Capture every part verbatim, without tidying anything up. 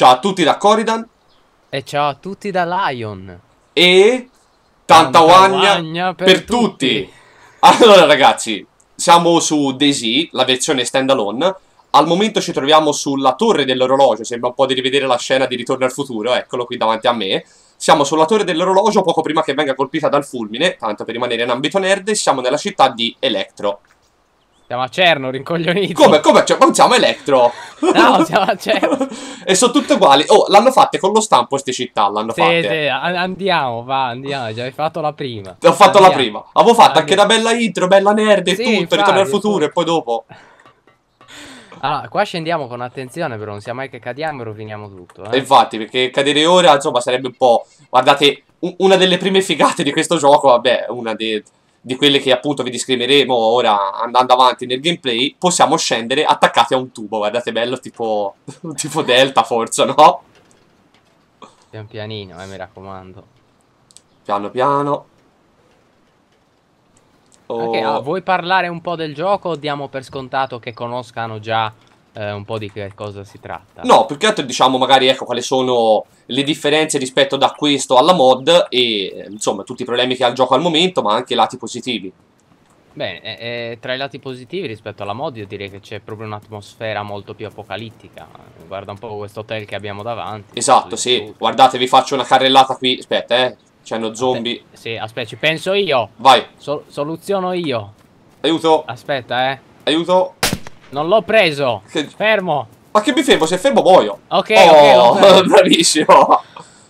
Ciao a tutti da Coridan. E ciao a tutti da Lion. E tanta guagna per, per tutti. tutti. Allora ragazzi, siamo su DayZ, la versione standalone. Al momento ci troviamo sulla torre dell'orologio. Sembra un po' di rivedere la scena di Ritorno al futuro. Eccolo qui davanti a me. Siamo sulla torre dell'orologio poco prima che venga colpita dal fulmine. Tanto per rimanere in ambito nerd. Siamo nella città di Electro. Siamo a Cerno, rincoglioniti. Come? Come? Cioè, non siamo Electro. No, siamo a Cerno. E sono tutte uguali. Oh, l'hanno fatte con lo stampo queste città. L'hanno sì, fatte. Sì, andiamo, va, andiamo. Già hai fatto la prima. Ho fatto andiamo. la prima. Avevo fatto anche una bella intro, bella nerd e sì, tutto. infatti, Ritorno al futuro e poi dopo. Allora, qua scendiamo con attenzione, però non sia mai che cadiamo e roviniamo tutto. Eh? E infatti, perché cadere ora, insomma, sarebbe un po'. Guardate, una delle prime figate di questo gioco, vabbè, una de... di quelle che appunto vi descriveremo ora andando avanti nel gameplay, possiamo scendere attaccati a un tubo. Guardate, bello, tipo, tipo Delta forse, no? Pian pianino, eh, mi raccomando. Piano piano. Oh. Ok, ah, vuoi parlare un po' del gioco o diamo per scontato che conoscano già eh, un po' di che cosa si tratta? No, più che altro diciamo magari ecco quali sono le differenze rispetto da questo alla mod e insomma tutti i problemi che ha il gioco al momento, ma anche i lati positivi. Bene, eh, tra i lati positivi rispetto alla mod io direi che c'è proprio un'atmosfera molto più apocalittica. Guarda un po' questo hotel che abbiamo davanti. Esatto, sì. Tutto. Guardate, vi faccio una carrellata qui. Aspetta, eh. C'hanno zombie. Aspetta, sì, aspetta, ci penso io. Vai. So soluziono io. Aiuto. Aspetta, eh. Aiuto. Non l'ho preso. Che... Fermo. Ma che mi fermo? Se fermo muoio. Ok, oh, ok. Bravissimo.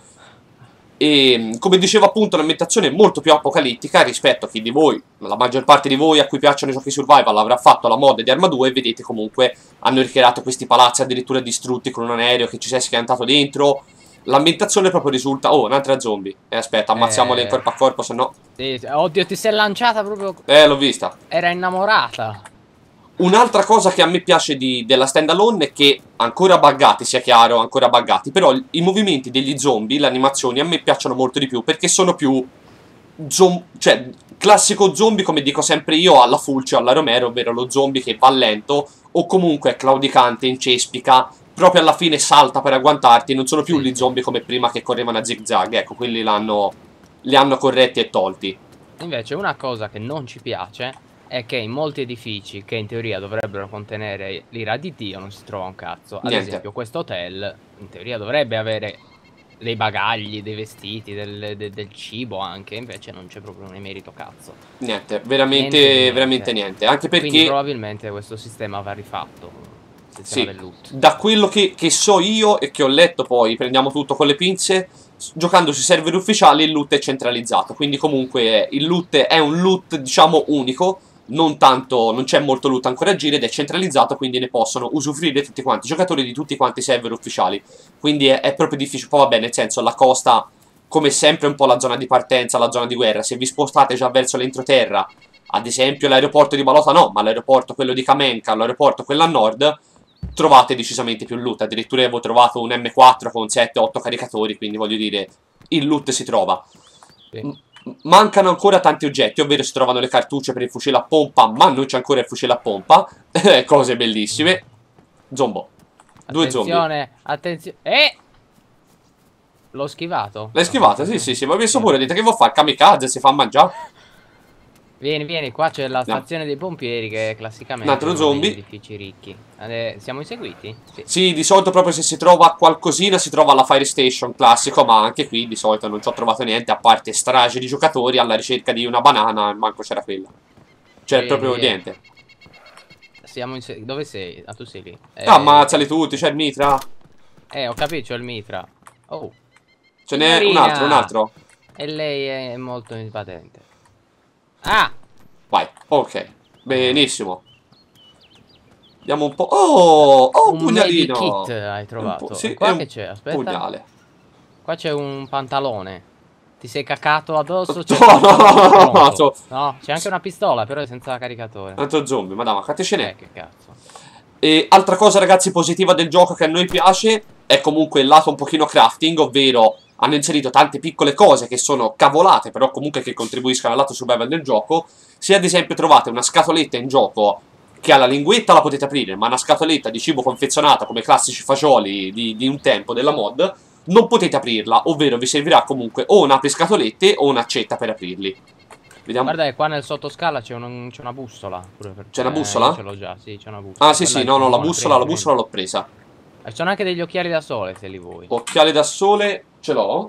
E come dicevo appunto un'ambientazione molto più apocalittica rispetto a chi di voi, la maggior parte di voi a cui piacciono i giochi survival avrà fatto la mod di Arma due e vedete comunque hanno ricreato questi palazzi addirittura distrutti con un aereo che ci si è schiantato dentro. L'ambientazione proprio risulta... Oh, un'altra zombie. Eh, aspetta, ammazziamole eh... in corpo a corpo, se no... Sì, oddio, ti sei lanciata proprio... Eh, l'ho vista. Era innamorata. Un'altra cosa che a me piace di, della standalone è che, ancora buggati, sia chiaro, ancora buggati, però i movimenti degli zombie, le animazioni, a me piacciono molto di più, perché sono più... Cioè, classico zombie, come dico sempre io, alla Fulci o alla Romero, ovvero lo zombie che va lento, o comunque è claudicante, incespica, proprio alla fine salta per agguantarti, non sono più sì. gli zombie come prima che correvano a zig zag, ecco, quelli l'hanno, li hanno corretti e tolti. Invece una cosa che non ci piace è che in molti edifici che in teoria dovrebbero contenere l'ira di Dio non si trova un cazzo. Ad Niente. esempio questo hotel in teoria dovrebbe avere dei bagagli, dei vestiti, del, de, del cibo anche, invece non c'è proprio un emerito cazzo. Niente, veramente niente, niente. veramente niente. Anche perché quindi probabilmente questo sistema va rifatto. Il sistema sì, del loot. Da quello che, che so io e che ho letto poi, prendiamo tutto con le pinze, giocando sui server ufficiali il loot è centralizzato, quindi comunque il loot è un loot diciamo unico. Non tanto, non c'è molto loot ancora a giro ed è centralizzato, quindi ne possono usufruire tutti quanti i giocatori di tutti quanti i server ufficiali. Quindi è, è proprio difficile. Poi vabbè, nel senso, la costa, come sempre, è un po' la zona di partenza, la zona di guerra. Se vi spostate già verso l'entroterra, ad esempio l'aeroporto di Balota no, ma l'aeroporto quello di Kamenka, l'aeroporto quello a nord, trovate decisamente più loot. Addirittura avevo trovato un M quattro con sette otto caricatori, quindi voglio dire, il loot si trova. Sì. Mancano ancora tanti oggetti, ovvero si trovano le cartucce per il fucile a pompa, ma non c'è ancora il fucile a pompa. Cose bellissime. Zombo. Due zombie. Attenzione, attenzione. Eh! L'ho schivato. L'hai schivato? Sì, sì, sì. Ma ho visto pure, dite che vuoi fare? Kamikaze, si fa mangiare. Vieni, vieni, qua c'è la stazione no. dei pompieri che è classicamente un altro zombie. Degli edifici ricchi. Eh, siamo inseguiti? Sì. Sì, di solito proprio se si trova qualcosina si trova alla Fire Station classico, ma anche qui di solito non ci ho trovato niente a parte strage di giocatori alla ricerca di una banana, manco c'era quella. C'era proprio vieni. niente. Siamo inseguiti. Dove sei? Ah, tu sei lì. Eh, ammazzali tutti, c'è il mitra. Eh, ho capito, c'è il mitra. Oh. Ce n'è un altro, un altro. E lei è molto invadente. Ah! Vai, ok. Benissimo. Vediamo un po'. Oh, oh un, un pugnalino. Kit hai trovato. Sì, qua che c'è? Aspetta. Pugnale. Qua c'è un pantalone. Ti sei cacato addosso? No, no, no, no, no. No, c'è anche una pistola, però è senza caricatore. Un altro zombie, madonna, quante ce n'è? Eh, che cazzo. E altra cosa, ragazzi, positiva del gioco che a noi piace è comunque il lato un pochino crafting, ovvero hanno inserito tante piccole cose che sono cavolate, però comunque che contribuiscono al lato survival del gioco. Se ad esempio trovate una scatoletta in gioco che ha la linguetta la potete aprire, ma una scatoletta di cibo confezionato come classici fagioli di, di un tempo della mod non potete aprirla, ovvero vi servirà comunque o un apriscatolette o un'accetta per aprirli. Vediamo. Guarda che qua nel sottoscala c'è un, una bussola. C'è una bussola? Eh, ce l'ho già, sì, c'è una bussola. Ah sì Quella sì, è no no, la buona, bussola, prendi, la bussola l'ho presa. E ci sono anche degli occhiali da sole se li vuoi. Occhiali da sole, ce l'ho?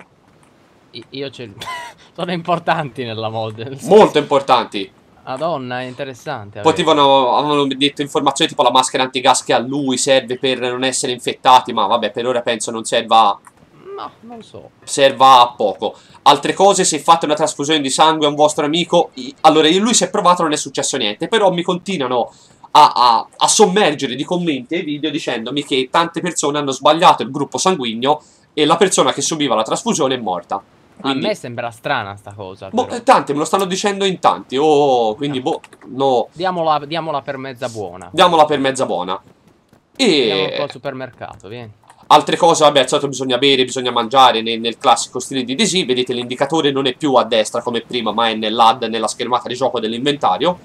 I- io ce li... sono importanti nella mod. nel senso- Molto importanti. Madonna, è interessante. Poi avere. tipo avevano detto informazioni tipo la maschera antigas che a lui serve per non essere infettati, ma vabbè, per ora penso non serva... No, non so. serva a poco. Altre cose, se fate una trasfusione di sangue a un vostro amico, allora lui si è provato, non è successo niente, però mi continuano a, a, a sommergere di commenti e video dicendomi che tante persone hanno sbagliato il gruppo sanguigno e la persona che subiva la trasfusione è morta. Quindi, a me sembra strana sta cosa. boh, Però. tanti me lo stanno dicendo in tanti. Oh, quindi, boh, no. Diamola, diamola per mezza buona. Diamola per mezza buona. Andiamo un po' E al supermercato, vieni. altre cose, vabbè, al solito bisogna bere, bisogna mangiare nel, nel classico stile di D S I. Vedete l'indicatore non è più a destra come prima, ma è nell'A D, nella schermata di gioco dell'inventario.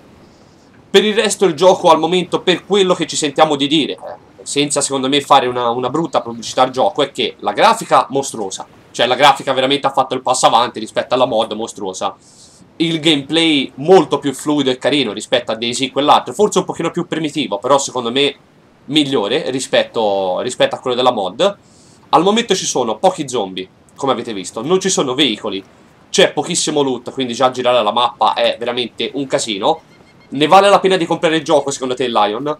Per il resto il gioco al momento, per quello che ci sentiamo di dire, eh, senza secondo me fare una, una brutta pubblicità al gioco, è che la grafica mostruosa. Cioè la grafica veramente ha fatto il passo avanti rispetto alla mod mostruosa. Il gameplay molto più fluido e carino rispetto a D S I quell'altro. Forse un pochino più primitivo, però secondo me migliore rispetto, rispetto a quello della mod. Al momento ci sono pochi zombie, come avete visto. Non ci sono veicoli. C'è pochissimo loot, quindi già girare la mappa è veramente un casino. Ne vale la pena di comprare il gioco secondo te, Lion?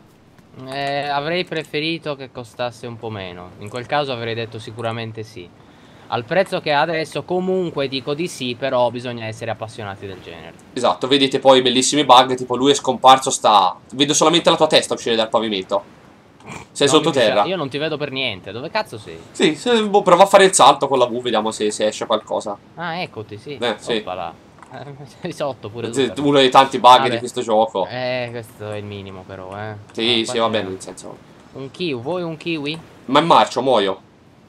Eh, avrei preferito che costasse un po' meno. In quel caso avrei detto sicuramente sì. Al prezzo che ha adesso comunque dico di sì, però bisogna essere appassionati del genere. Esatto, vedete poi bellissimi bug, tipo lui è scomparso, sta... Vedo solamente la tua testa uscire dal pavimento. Sei Non mi sottoterra. piace- Io non ti vedo per niente, dove cazzo sei? Sì, se, boh, prova a fare il salto con la V, vediamo se, se esce qualcosa. Ah, eccoti, sì. Eh, sì. Oppala. Sei sotto pure tu. Sì, però. uno dei tanti bug Vabbè. di questo gioco. Eh, questo è il minimo però, eh. Sì, Ah, qua sì, va c'è bene, nel senso... Un kiwi, vuoi un kiwi? Ma in marcio, muoio.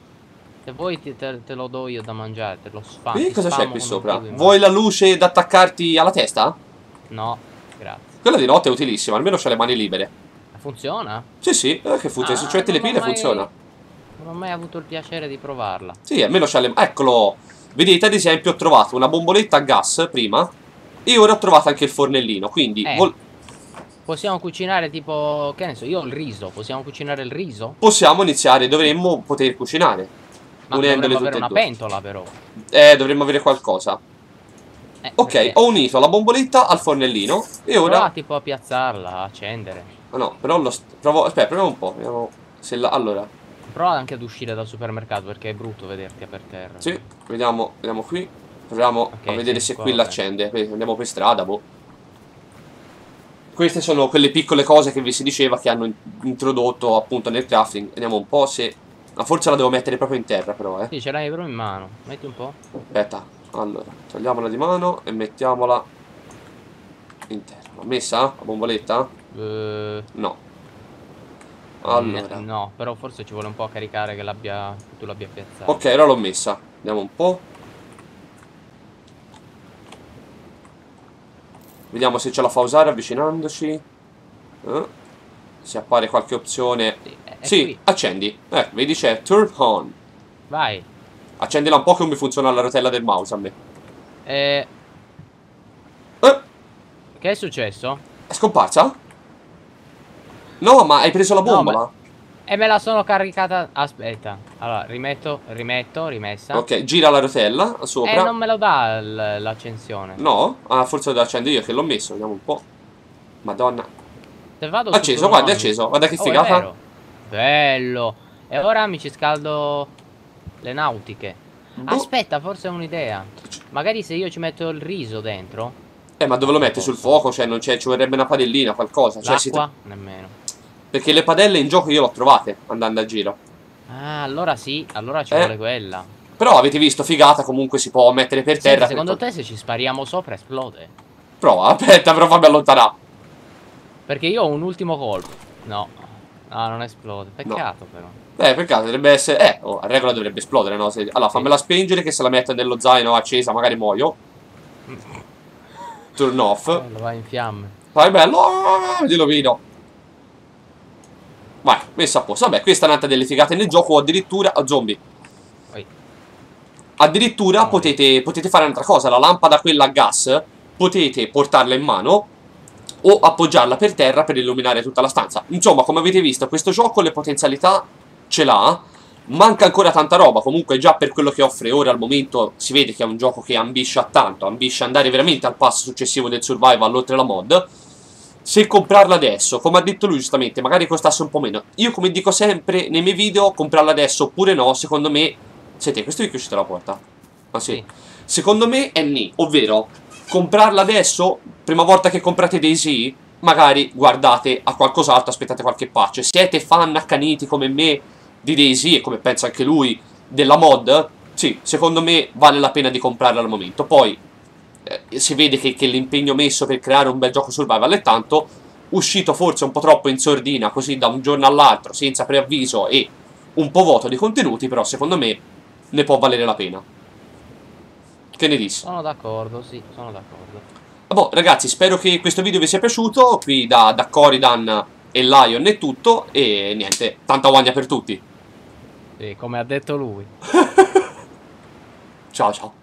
Se vuoi ti- te, te lo do io da mangiare, te lo spam. Vedi ti cosa c'è spammo qui con un sopra? kiwi in Vuoi mano. la luce da attaccarti alla testa? No, grazie. Quella di notte è utilissima, almeno c'ha le mani libere. Funziona? Sì, sì, eh, che funziona. Se Ah, ci metti le non ho pile mai- funziona. Non ho mai avuto il piacere di provarla. Sì, almeno c'ha le... Eccolo. Vedete, ad esempio, ho trovato una bomboletta a gas prima e ora ho trovato anche il fornellino, quindi... Eh. vol- Possiamo cucinare tipo, che ne so, io ho il riso. Possiamo cucinare il riso? possiamo iniziare, dovremmo poter cucinare. Ma Unendole dovremmo tutte avere e una due. pentola però. Eh, dovremmo avere qualcosa. Eh, Ok, perché? ho unito la bomboletta al fornellino e Prova ora... tipo a piazzarla, a accendere. Ah, no, però lo... st- provo... Aspetta, proviamo un po'. Vediamo se la... Allora, Prova anche ad uscire dal supermercato perché è brutto vederti per terra. sì, vediamo, vediamo qui. Proviamo Ok, a vedere sì, se qua qui va bene. l'accende. Eh, Andiamo per strada, boh. Queste sono quelle piccole cose che vi si diceva che hanno in- introdotto appunto nel crafting. Vediamo un po' se... Ma forse la devo mettere proprio in terra però, eh. Sì, ce l'hai però in mano. Metti un po'. Aspetta, allora, togliamola di mano e mettiamola in terra. L'ho messa? La bomboletta? Eh, No. Allora. n- No, però forse ci vuole un po' a caricare che l'abbia. Che tu l'abbia piazzata. Ok, ora l'ho messa. Vediamo un po'. Vediamo se ce la fa usare avvicinandoci. Eh, Se appare qualche opzione. Sì, è- è Sì, qui. accendi. Eh, vedi c'è turn on. Vai. Accendila un po' che non mi funziona la rotella del mouse a me. Eh, Eh, che è successo? è scomparsa? No, ma hai preso la No, bombola? ma- E me la sono caricata. Aspetta. Allora, rimetto, rimetto, rimessa. Ok, gira la rotella Eh, sopra. non me lo dà l- l'accensione. No? Ah, forse lo devo accendere io che l'ho messo. Vediamo un po'. Madonna. Se vado su Acceso, turn guarda, è on- acceso. Guarda che Oh, è figata. vero. Bello. E ora mi ci scaldo le nautiche. Boh. Aspetta, forse ho un'idea. Magari se io ci metto il riso dentro. Eh, ma dove lo metti? Sul fuoco? Cioè, non c'è, ci vorrebbe una padellina, qualcosa. Cioè, si L'acqua? Nemmeno. Perché le padelle in gioco io le ho trovate andando a giro. Ah, allora sì, allora ci Eh. vuole quella. Però avete visto, figata, comunque si può mettere per Senti, terra. secondo per- te se ci spariamo sopra esplode? Prova, aspetta, però fammi allontanare. Perché io ho un ultimo colpo. No. No, non esplode. Peccato però. Eh, per caso dovrebbe essere... Eh, oh, a regola dovrebbe esplodere, no? Se- Allora, fammela spengere che se la metto nello zaino accesa magari muoio. Turn off. Bello, va in fiamme. Vai bello, ah, dillo vino. Vai, messa a posto. Vabbè, questa è un'altra delle figate nel gioco. O addirittura... Oh, zombie. Poi. Addirittura potete, potete fare un'altra cosa. La lampada quella a gas, potete portarla in mano o appoggiarla per terra per illuminare tutta la stanza. Insomma, come avete visto, questo gioco le potenzialità ce l'ha. Manca ancora tanta roba. Comunque già per quello che offre ora al momento si vede che è un gioco che ambisce a tanto. Ambisce andare veramente al passo successivo del survival oltre la mod. Se comprarla adesso, come ha detto lui giustamente, magari costasse un po' meno. Io come dico sempre nei miei video, comprarla adesso oppure no, secondo me... Senti, questo è chiuso la porta. Ah sì. Sì. Secondo me è nì, ovvero comprarla adesso, prima volta che comprate DayZ, magari guardate a qualcos'altro, aspettate qualche patch. Siete fan accaniti come me di DayZ e come pensa anche lui della mod, sì, secondo me vale la pena di comprarla al momento. Poi eh, si vede che, che l'impegno messo per creare un bel gioco survival è tanto, uscito forse un po' troppo in sordina, così da un giorno all'altro, senza preavviso e un po' vuoto di contenuti, però secondo me ne può valere la pena. Che ne dici? Sono d'accordo, sì, sono d'accordo. Boh, ragazzi, spero che questo video vi sia piaciuto. Qui da, da Coridan e Lion è tutto. E niente, tanta guagna per tutti. Sì, come ha detto lui. Ciao ciao.